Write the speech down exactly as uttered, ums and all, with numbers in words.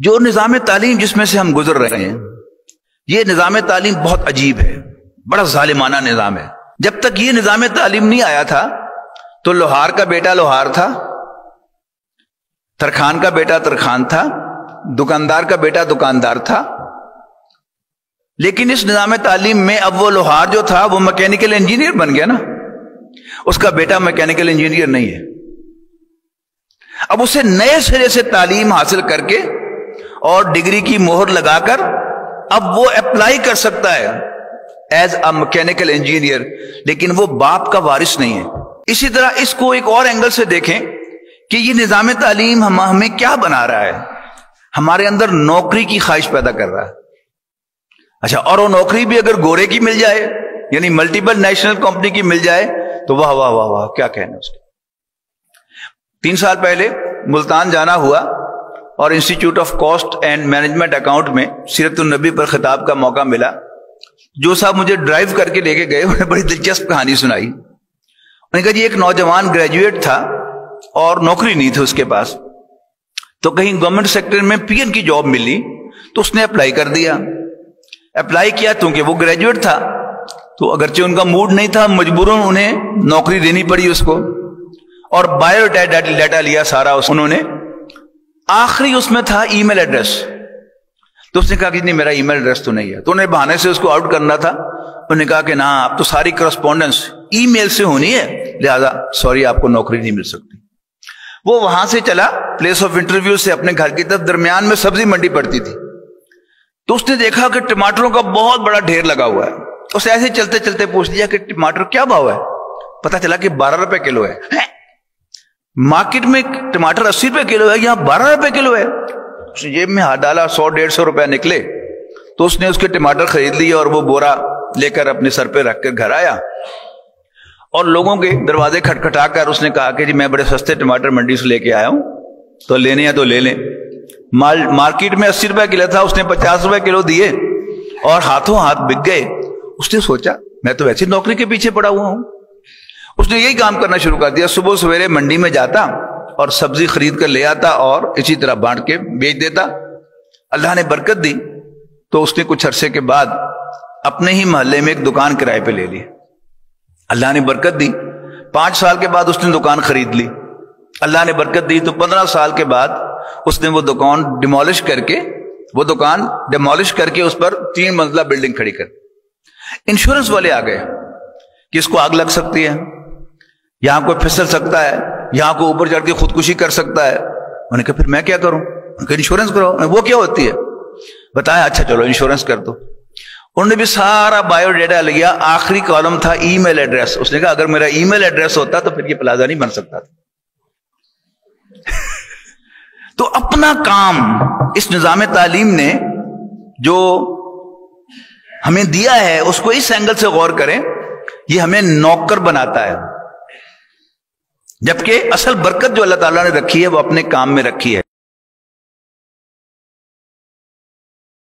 جو نظام تعلیم جس میں سے ہم گزر رہے ہیں، یہ نظام تعلیم بہت عجیب ہے، بڑا ظالمانہ نظام ہے۔ جب تک یہ نظام تعلیم نہیں آیا تھا تو لوہار کا بیٹا لوہار تھا، ترخان کا بیٹا ترخان تھا، دکاندار کا بیٹا دکاندار تھا۔ لیکن اس نظام تعلیم میں اب وہ لوہار جو تھا وہ میکینیکل انجینئر بن گیا نا، اس کا بیٹا میکینیکل انجینئر نہیں ہے۔ اب اسے نئے سرے سے تعلیم حاصل کر کے اور ڈگری کی مہر لگا کر اب وہ اپلائی کر سکتا ہے ایز اے میکینیکل انجینئر، لیکن وہ باپ کا وارث نہیں ہے۔ اسی طرح اس کو ایک اور اینگل سے دیکھیں کہ یہ نظام تعلیم ہم ہمیں کیا بنا رہا ہے، ہمارے اندر نوکری کی خواہش پیدا کر رہا ہے۔ اچھا، اور وہ نوکری بھی اگر گورے کی مل جائے، یعنی ملٹیپل نیشنل کمپنی کی مل جائے تو واہ واہ واہ واہ، کیا کہنا اس کے۔ تین سال پہلے ملتان جانا ہوا اور institute of cost and management account میں سیرت النبی پر خطاب کا موقع ملا۔ جو صاحب مجھے ڈرائیو کر کے لے کے گئے، انہوں نے بڑی دلچسپ کہانی سنائی۔ انہوں نے کہا جی ایک نوجوان گریجویٹ تھا اور نوکری نہیں تھی اس کے پاس، تو کہیں گورنمنٹ سیکٹر میں پی این کی جاب ملی تو اس نے اپلائی کر دیا۔ اپلائی کیا کیونکہ وہ گریجویٹ تھا، تو اگرچہ ان کا موڈ نہیں تھا، مجبوراً انہیں نوکری دینی پڑی اس کو، اور بایو ڈیٹا لیا سارا انہوں نے۔ آخری اس میں تھا ای میل ایڈریس، تو اس نے کہا کہ نہیں میرا ای میل ایڈریس تو نہیں ہے، تو انہیں بہانے سے اس کو آؤٹ کرنا تھا۔ انہوں نے کہا کہ نہ، اب تو ساری کرسپونڈنس ای میل سے ہونی ہے، لہذا سوری آپ کو نوکری نہیں مل سکتی۔ وہ وہاں سے چلا پلیس آف انٹرویو سے اپنے گھر کی طرف، درمیان میں سبزی منڈی پڑتی تھی، تو اس نے دیکھا کہ ٹماٹروں کا بہت بڑا ڈھیر لگا ہوا ہے۔ اس ایسے چلتے چلتے پوچھ لیا کہ ٹماٹر کیا بھاؤ ہے؟ پتا چلا کہ بارہ روپے کلو ہے۔ مارکیٹ میں ٹماٹر اسی روپے کلو ہے، یہاں بارہ روپے کلو ہے۔ اس نے جیب میں ہاتھ ڈالا، سو ڈیڑھ سو روپے نکلے، تو اس نے اس کے ٹماٹر خرید لیے اور وہ بورا لے کر اپنے سر پہ رکھ کر گھر آیا، اور لوگوں کے دروازے کھٹکھٹا کر اس نے کہا کہ جی میں بڑے سستے ٹماٹر منڈی سے لے کے آیا ہوں، تو لینے ہیں تو لے لیں۔ مال مارکیٹ میں اسی روپے کلو تھا، اس نے پچاس روپے کلو دیے اور ہاتھوں ہاتھ بک گئے۔ اس نے سوچا میں تو ویسے نوکری کے پیچھے پڑا ہوا ہوں۔ اس نے یہی کام کرنا شروع کر دیا، صبح سویرے منڈی میں جاتا اور سبزی خرید کر لے آتا اور اسی طرح بانٹ کے بیچ دیتا۔ اللہ نے برکت دی تو اس نے کچھ عرصے کے بعد اپنے ہی محلے میں ایک دکان کرائے پہ لے لی۔ اللہ نے برکت دی، پانچ سال کے بعد اس نے دکان خرید لی۔ اللہ نے برکت دی تو پندرہ سال کے بعد اس نے وہ دکان ڈیمولش کر کے وہ دکان ڈیمولش کر کے اس پر تین منزلہ بلڈنگ کھڑی کر۔ انشورنس والے آ گئے کہ اس کو آگ لگ سکتی ہے، یہاں کوئی پھسل سکتا ہے، یہاں کو اوپر چڑھ کے خودکشی کر سکتا ہے۔ انہوں نے کہا پھر میں کیا کروں؟ انہوں نے کہا انشورنس کرو۔ وہ کیا ہوتی ہے بتایا؟ اچھا چلو انشورنس کر دو۔ انہوں نے بھی سارا بایو ڈیٹا لیا، آخری کالم تھا ای میل ایڈریس۔ اس نے کہا اگر میرا ای میل ایڈریس ہوتا تو پھر یہ پلازا نہیں بن سکتا تھا۔ تو اپنا کام اس نظام تعلیم نے جو ہمیں دیا ہے اس کو اس اینگل سے غور کریں، یہ ہمیں نوکر بناتا ہے، جبکہ اصل برکت جو اللہ تعالیٰ نے رکھی ہے وہ اپنے کام میں رکھی ہے۔